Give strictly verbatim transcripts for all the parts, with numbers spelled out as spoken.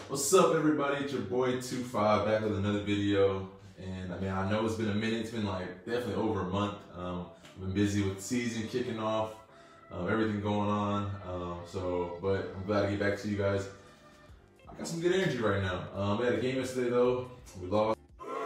What's up, everybody? It's your boy two five back with another video. And I mean, I know it's been a minute. It's been like definitely over a month. Um, I've been busy with the season kicking off, um, everything going on. Um, so, but I'm glad to get back to you guys. I got some good energy right now. Um, we had a game yesterday though. We lost.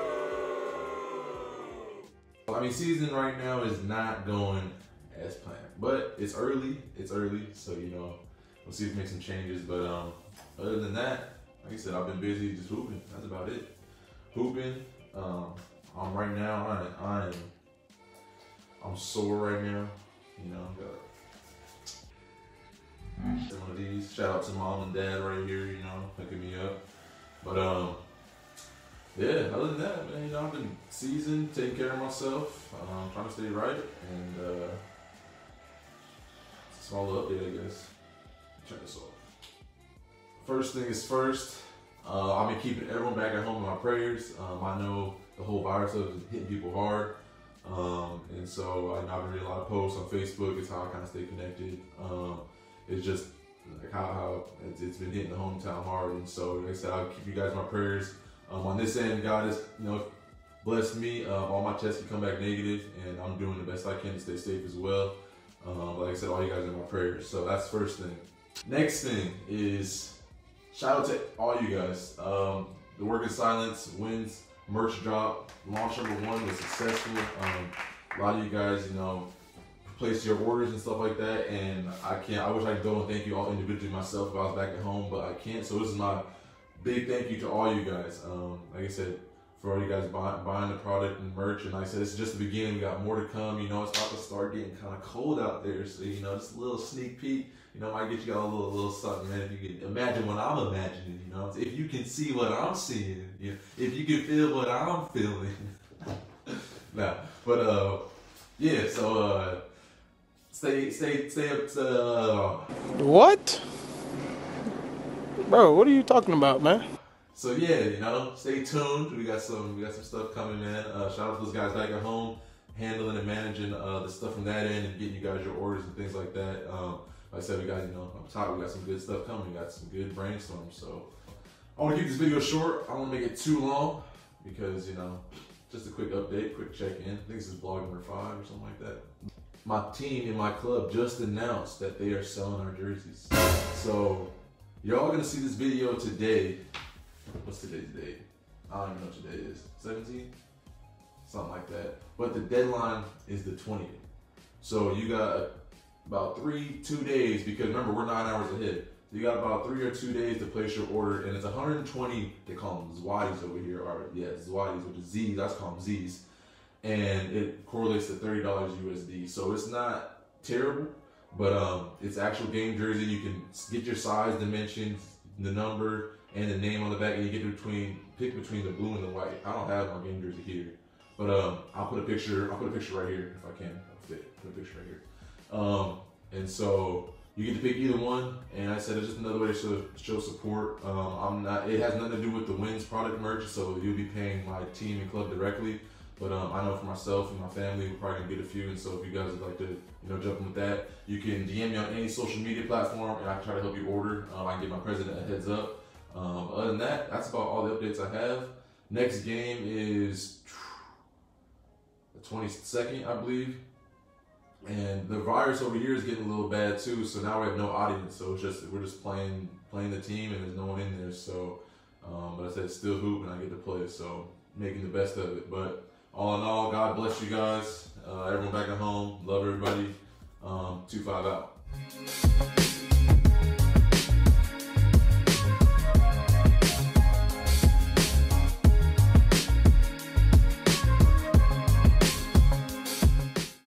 I mean, season right now is not going as planned, but it's early. It's early, so you know, we'll see if we make some changes. But um, other than that, like I said, I've been busy just hooping. That's about it. Hooping. Um, I'm right now. I, I am. I'm sore right now. You know, got one of these. Shout out to mom and dad right here. You know, hooking me up. But um, yeah. Other than that, man, you know, I've been seasoned, taking care of myself, um, trying to stay right, and uh, it's a small update, I guess. Check this off. First thing is first. Uh, I've been keeping everyone back at home in my prayers. Um, I know the whole virus is hitting people hard. Um, and so I, I've been reading a lot of posts on Facebook. It's how I kind of stay connected. Um, it's just like how, how it's, it's been hitting the hometown hard. And so, like I said, I'll keep you guys in my prayers. Um, on this end, God has, you know, blessed me. Uh, all my tests can come back negative, and I'm doing the best I can to stay safe as well. Um, like I said, all you guys are in my prayers. So that's the first thing. Next thing is, shout out to all you guys. Um, the WorkInSilence wins merch drop. Launch number one was successful. Um, a lot of you guys, you know, placed your orders and stuff like that, and I can't. I wish I could go and thank you all individually myself if I was back at home, but I can't. So this is my big thank you to all you guys. Um, like I said, for all you guys buy, buying the product and merch, and like I said, it's just the beginning. We got more to come. You know, it's about to start getting kind of cold out there, so you know, just a little sneak peek. You know, might get you all a little, little something, man. If you can imagine what I'm imagining, you know, if you can see what I'm seeing, you know, if you can feel what I'm feeling. Nah, but uh, yeah. So uh, stay, stay, stay up to. Uh, what, bro? What are you talking about, man? So yeah, you know, stay tuned. We got some, we got some stuff coming, man. Uh, shout out to those guys back at home, handling and managing uh, the stuff from that end and getting you guys your orders and things like that. Um, Like I said, we got, you know, up top, we got some good stuff coming. We got some good brainstorms. So I want to keep this video short. I don't want to make it too long because, you know, just a quick update, quick check-in. I think this is vlog number five or something like that. My team in my club just announced that they are selling our jerseys. So you're all going to see this video today. What's today's date? I don't even know what today is. seventeenth? Something like that. But the deadline is the twentieth. So you got about three, two days, because remember, we're nine hours ahead. You got about three or two days to place your order, and it's one hundred twenty, they call them Zwadis over here, or yeah, Zwadis, which is Z's, I just call them Z's. And it correlates to thirty dollars U S D. So it's not terrible, but um, it's actual game jersey. You can get your size, dimensions, the number, and the name on the back, and you get between, pick between the blue and the white. I don't have my game jersey here, but um, I'll put a picture, I'll put a picture right here if I can. I'll fit, put a picture right here. Um, and so you get to pick either one, and I said it's just another way to show, show support. Um, I'm not. It has nothing to do with the Wins product merch, so you'll be paying my team and club directly. But um, I know for myself and my family, we're probably gonna get a few. And so if you guys would like to, you know, jump in with that, you can D M me on any social media platform, and I can try to help you order. Um, I can give my president a heads up. Um, other than that, that's about all the updates I have. Next game is the twenty-second, I believe. And the virus over here is getting a little bad too, so now we have no audience. So it's just we're just playing playing the team, and there's no one in there. So, um, but I said still hoop, and I get to play. So making the best of it. But all in all, God bless you guys. Uh, everyone back at home, love everybody. Um, two five out.